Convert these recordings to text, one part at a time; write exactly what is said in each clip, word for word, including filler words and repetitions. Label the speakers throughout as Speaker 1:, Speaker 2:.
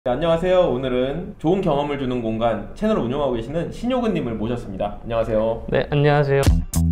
Speaker 1: 네, 안녕하세요. 오늘은 좋은 경험을 주는 공간 채널을 운영하고 계시는 신효근님을 모셨습니다. 안녕하세요.
Speaker 2: 네, 안녕하세요.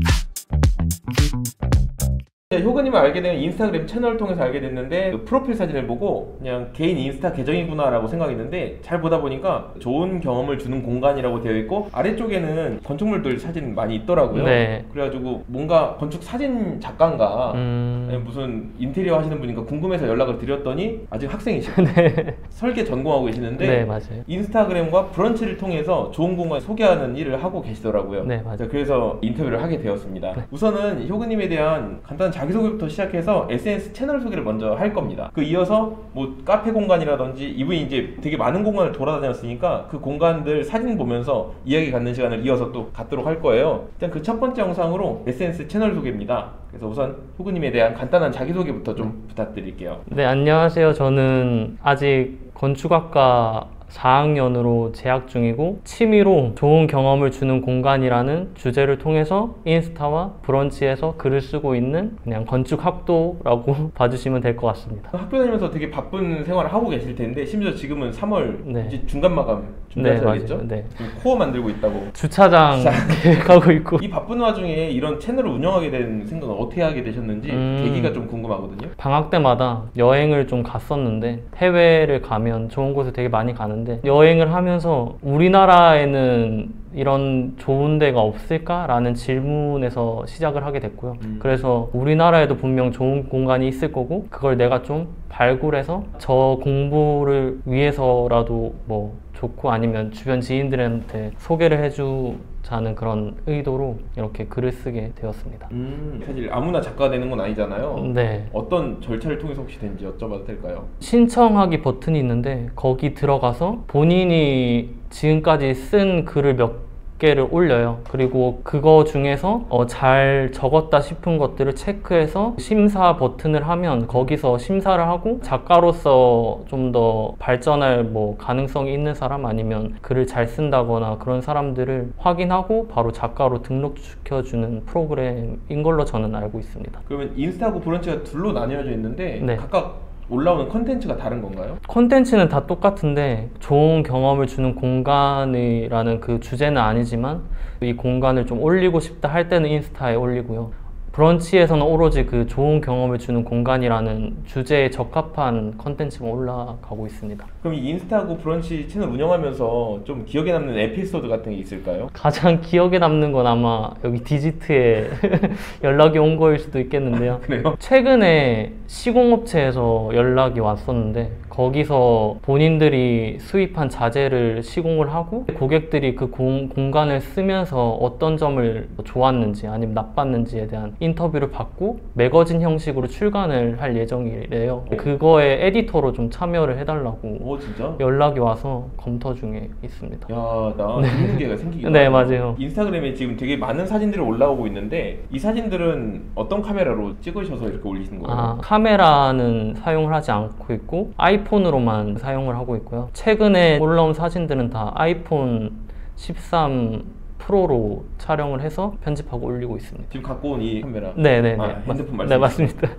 Speaker 1: 네, 효근님을 알게 된 인스타그램 채널을 통해서 알게 됐는데 그 프로필 사진을 보고 그냥 개인 인스타 계정이구나 라고 생각했는데 잘 보다 보니까 좋은 경험을 주는 공간이라고 되어 있고 아래쪽에는 건축물들 사진 많이 있더라고요.
Speaker 2: 네.
Speaker 1: 그래가지고 뭔가 건축 사진 작가인가
Speaker 2: 음...
Speaker 1: 아니면 무슨 인테리어 하시는 분인가 궁금해서 연락을 드렸더니 아직 학생이시고
Speaker 2: 네.
Speaker 1: 설계 전공하고 계시는데
Speaker 2: 네, 맞아요.
Speaker 1: 인스타그램과 브런치를 통해서 좋은 공간 소개하는 일을 하고 계시더라고요.
Speaker 2: 네, 맞아요.
Speaker 1: 그래서 인터뷰를 하게 되었습니다.
Speaker 2: 네.
Speaker 1: 우선은 효근님에 대한 간단한 자기소개부터 시작해서 에스엔에스 채널 소개를 먼저 할 겁니다. 그 이어서 뭐 카페 공간이라든지 이분이 이제 되게 많은 공간을 돌아다녔으니까 그 공간들 사진 보면서 이야기 갖는 시간을 이어서 또 갖도록 할 거예요. 일단 그 첫 번째 영상으로 에스엔에스 채널 소개입니다. 그래서 우선 효근님에 대한 간단한 자기소개부터 좀 부탁드릴게요.
Speaker 2: 네, 안녕하세요. 저는 아직 건축학과 사 학년으로 재학 중이고 취미로 좋은 경험을 주는 공간이라는 주제를 통해서 인스타와 브런치에서 글을 쓰고 있는 그냥 건축학도라고 봐주시면 될 것 같습니다.
Speaker 1: 학교 다니면서 되게 바쁜 생활을 하고 계실 텐데 심지어 지금은 삼월
Speaker 2: 네.
Speaker 1: 이제 중간 마감 준비하셔야겠죠?
Speaker 2: 네,
Speaker 1: 지금 코어 만들고 있다고.
Speaker 2: 주차장 계획하고 있고.
Speaker 1: 이 바쁜 와중에 이런 채널을 운영하게 된 생각은 어떻게 하게 되셨는지
Speaker 2: 음...
Speaker 1: 계기가 좀 궁금하거든요.
Speaker 2: 방학 때마다 여행을 좀 갔었는데 해외를 가면 좋은 곳을 되게 많이 가는데 여행을 하면서 우리나라에는 이런 좋은 데가 없을까라는 질문에서 시작을 하게 됐고요. 음. 그래서 우리나라에도 분명 좋은 공간이 있을 거고 그걸 내가 좀 발굴해서 저 공부를 위해서라도 뭐 좋고 아니면 주변 지인들한테 소개를 해주자는 그런 의도로 이렇게 글을 쓰게 되었습니다.
Speaker 1: 음, 사실 아무나 작가가 되는 건 아니잖아요.
Speaker 2: 네.
Speaker 1: 어떤 절차를 통해서 혹시 된지 여쭤봐도 될까요?
Speaker 2: 신청하기 버튼이 있는데 거기 들어가서 본인이 지금까지 쓴 글을 몇 개를 올려요. 그리고 그거 중에서 어, 잘 적었다 싶은 것들을 체크해서 심사 버튼을 하면 거기서 심사를 하고 작가로서 좀 더 발전할 뭐 가능성이 있는 사람 아니면 글을 잘 쓴다거나 그런 사람들을 확인하고 바로 작가로 등록시켜주는 프로그램인 걸로 저는 알고 있습니다.
Speaker 1: 그러면 인스타하고 브런치가 둘로 나뉘어져 있는데
Speaker 2: 네.
Speaker 1: 각각 올라오는 컨텐츠가 다른 건가요?
Speaker 2: 컨텐츠는 다 똑같은데 좋은 경험을 주는 공간이라는 그 주제는 아니지만 이 공간을 좀 올리고 싶다 할 때는 인스타에 올리고요. 브런치에서는 오로지 그 좋은 경험을 주는 공간이라는 주제에 적합한 컨텐츠가 올라가고 있습니다.
Speaker 1: 그럼 이 인스타하고 브런치 채널 운영하면서 좀 기억에 남는 에피소드 같은 게 있을까요?
Speaker 2: 가장 기억에 남는 건 아마 여기 디지트에 연락이 온 거일 수도 있겠는데요.
Speaker 1: 그래요?
Speaker 2: 최근에 시공업체에서 연락이 왔었는데 거기서 본인들이 수입한 자재를 시공을 하고 고객들이 그 공, 공간을 쓰면서 어떤 점을 좋았는지 아니면 나빴는지에 대한 인터뷰를 받고 매거진 형식으로 출간을 할 예정이래요.
Speaker 1: 오.
Speaker 2: 그거에 에디터로 좀 참여를 해달라고
Speaker 1: 오, 진짜?
Speaker 2: 연락이 와서 검토 중에 있습니다.
Speaker 1: 야, 나 재밌는 게 생기긴
Speaker 2: 네,
Speaker 1: 하네.
Speaker 2: 맞아요.
Speaker 1: 인스타그램에 지금 되게 많은 사진들이 올라오고 있는데 이 사진들은 어떤 카메라로 찍으셔서 이렇게 올리시는 거예요?
Speaker 2: 아, 카메라는 사용을 하지 않고 있고 아이폰으로만 사용을 하고 있고요. 최근에 올라온 사진들은 다 아이폰 십삼 프로로 촬영을 해서 편집하고 올리고 있습니다.
Speaker 1: 지금 갖고 온 이 카메라?
Speaker 2: 네네네.
Speaker 1: 아, 핸드폰 말씀?
Speaker 2: 네, 맞습니다.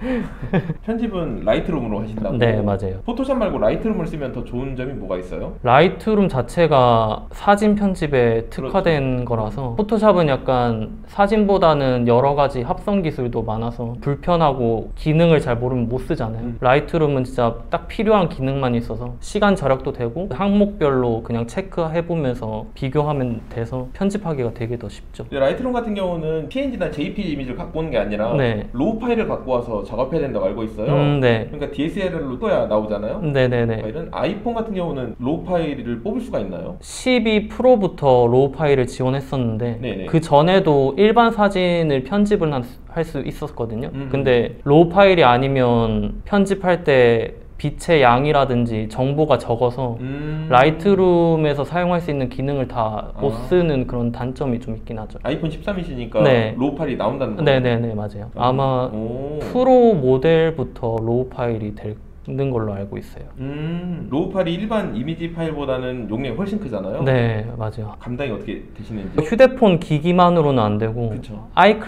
Speaker 1: 편집은 라이트룸으로 하신다고?
Speaker 2: 네, 맞아요.
Speaker 1: 포토샵 말고 라이트룸을 쓰면 더 좋은 점이 뭐가 있어요?
Speaker 2: 라이트룸 자체가 사진 편집에 특화된
Speaker 1: 그렇죠.
Speaker 2: 거라서 포토샵은 약간 사진보다는 여러 가지 합성 기술도 많아서 불편하고 기능을 잘 모르면 못 쓰잖아요. 음. 라이트룸은 진짜 딱 필요한 기능만 있어서 시간 절약도 되고 항목별로 그냥 체크해보면서 비교하면 돼서 편집하기가 되게 더 쉽죠.
Speaker 1: 라이트룸 같은 경우는 피엔지나 제이피지 이미지를 갖고 오는 게 아니라
Speaker 2: 네.
Speaker 1: 로우 파일을 갖고 와서 작업해야 된다고 알고 있어요.
Speaker 2: 음, 네.
Speaker 1: 그러니까 디에스엘알로 떠야 나오잖아요.
Speaker 2: 네네네.
Speaker 1: 이런 아이폰 같은 경우는 로우 파일을 뽑을 수가 있나요?
Speaker 2: 십이 프로부터 로우 파일을 지원했었는데
Speaker 1: 네네.
Speaker 2: 그 전에도 일반 사진을 편집을 할 수 있었거든요.
Speaker 1: 음.
Speaker 2: 근데 로우 파일이 아니면 편집할 때 빛의 양이라든지 정보가 적어서
Speaker 1: 음...
Speaker 2: 라이트룸에서 사용할 수 있는 기능을 다 못
Speaker 1: 아.
Speaker 2: 쓰는 그런 단점이 좀 있긴 하죠.
Speaker 1: 아이폰 십삼이시니까
Speaker 2: 네.
Speaker 1: 로우 파일이 나온다는 거예요?
Speaker 2: 네네네, 맞아요. 아마
Speaker 1: 오.
Speaker 2: 프로 모델부터 로우 파일이 될 있는 걸로 알고 있어요.
Speaker 1: 음, 로우 파일이 일반 이미지 파일보다는 용량이 훨씬 크잖아요.
Speaker 2: 네, 맞아요.
Speaker 1: 감당이 어떻게 되시는지.
Speaker 2: 휴대폰 기기만으로는 안 되고
Speaker 1: 그쵸.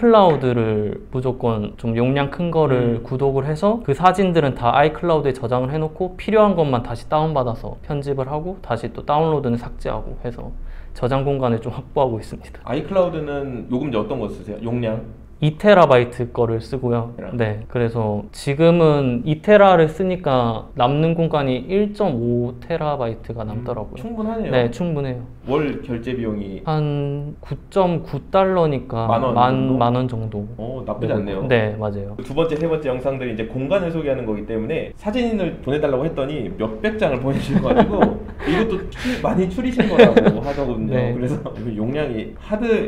Speaker 2: 아이클라우드를 무조건 좀 용량 큰 거를
Speaker 1: 음.
Speaker 2: 구독을 해서 그 사진들은 다 아이클라우드에 저장을 해놓고 필요한 것만 다시 다운받아서 편집을 하고 다시 또 다운로드는 삭제하고 해서 저장 공간을 좀 확보하고 있습니다.
Speaker 1: 아이클라우드는 요금 이제 어떤 거 쓰세요? 용량?
Speaker 2: 이 테라바이트 거를 쓰고요. 네, 그래서 지금은 이 테라를 쓰니까 남는 공간이 일 점 오 테라바이트가 남더라고요.
Speaker 1: 음, 충분하네요.
Speaker 2: 네, 충분해요.
Speaker 1: 월 결제 비용이
Speaker 2: 한 구 점 구 달러니까
Speaker 1: 만원
Speaker 2: 만,
Speaker 1: 정도?
Speaker 2: 만 원 정도.
Speaker 1: 어, 나쁘지 않네요.
Speaker 2: 네, 맞아요.
Speaker 1: 두 번째, 세 번째 영상들이 이제 공간을 소개하는 거기 때문에 사진을 보내달라고 했더니 몇백 장을 보내주셔가지고 이것도 추, 많이 추리신 거라고 하더군요.
Speaker 2: 네.
Speaker 1: 그래서 이거 용량이 하드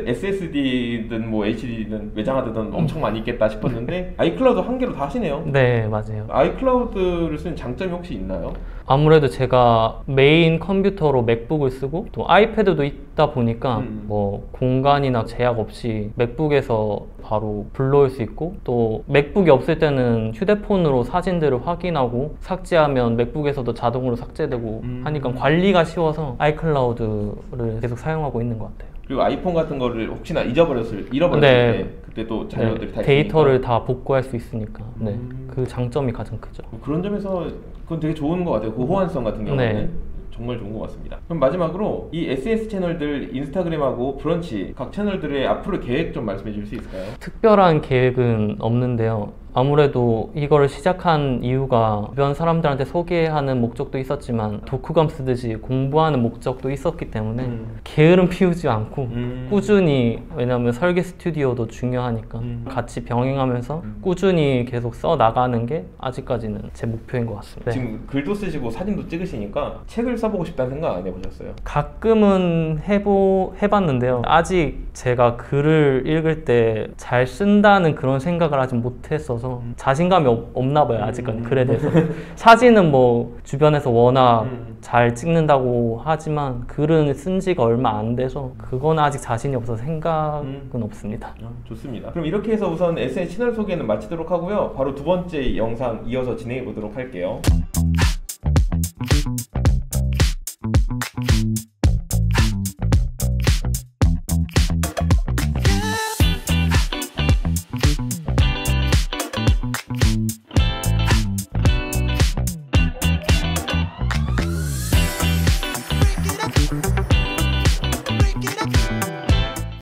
Speaker 1: 에스에스디든 뭐 에이치디든 외장하든 엄청 많이 있겠다 싶었는데 아이클라우드 한 개로 다 하시네요.
Speaker 2: 네, 맞아요.
Speaker 1: 아이클라우드를 쓰는 장점이 혹시 있나요?
Speaker 2: 아무래도 제가 메인 컴퓨터로 맥북을 쓰고 또 아이패드도 있다 보니까
Speaker 1: 음.
Speaker 2: 뭐 공간이나 제약 없이 맥북에서 바로 불러올 수 있고 또 맥북이 없을 때는 휴대폰으로 사진들을 확인하고 삭제하면 맥북에서도 자동으로 삭제되고
Speaker 1: 음.
Speaker 2: 하니까 관리가 쉬워서 아이클라우드를 계속 사용하고 있는 것 같아요.
Speaker 1: 그리고 아이폰 같은 거를 혹시나 잊어버렸을 잃어버렸을
Speaker 2: 네.
Speaker 1: 때 그때 또 자료들이
Speaker 2: 네,
Speaker 1: 다
Speaker 2: 데이터를
Speaker 1: 있으니까.
Speaker 2: 다 복구할 수 있으니까 네,
Speaker 1: 음.
Speaker 2: 그 장점이 가장 크죠.
Speaker 1: 뭐 그런 점에서 그건 되게 좋은 것 같아요. 그 호환성 같은 경우는
Speaker 2: 네.
Speaker 1: 정말 좋은 것 같습니다. 그럼 마지막으로 이 에스엔에스 채널들 인스타그램하고 브런치 각 채널들의 앞으로 계획 좀 말씀해 주실 수 있을까요?
Speaker 2: 특별한 계획은 없는데요. 아무래도 이거를 시작한 이유가 주변 사람들한테 소개하는 목적도 있었지만 독후감 쓰듯이 공부하는 목적도 있었기 때문에
Speaker 1: 음.
Speaker 2: 게으름 피우지 않고
Speaker 1: 음.
Speaker 2: 꾸준히, 왜냐하면 설계 스튜디오도 중요하니까
Speaker 1: 음.
Speaker 2: 같이 병행하면서
Speaker 1: 음.
Speaker 2: 꾸준히 계속 써 나가는 게 아직까지는 제 목표인 것 같습니다. 네.
Speaker 1: 지금 글도 쓰시고 사진도 찍으시니까 책을 써보고 싶다는 생각 안 해보셨어요?
Speaker 2: 가끔은 해보, 해봤는데요. 아직 제가 글을 읽을 때 잘 쓴다는 그런 생각을 아직 못했어서 자신감이 없, 없나 봐요. 아직까지
Speaker 1: 음.
Speaker 2: 글에 대해서. 사진은 뭐 주변에서 워낙
Speaker 1: 음.
Speaker 2: 잘 찍는다고 하지만 글은 쓴 지가 얼마 안 돼서 그건 아직 자신이 없어서 생각은
Speaker 1: 음.
Speaker 2: 없습니다.
Speaker 1: 아, 좋습니다. 그럼 이렇게 해서 우선 에스엔에스 채널 소개는 마치도록 하고요. 바로 두 번째 영상 이어서 진행해 보도록 할게요.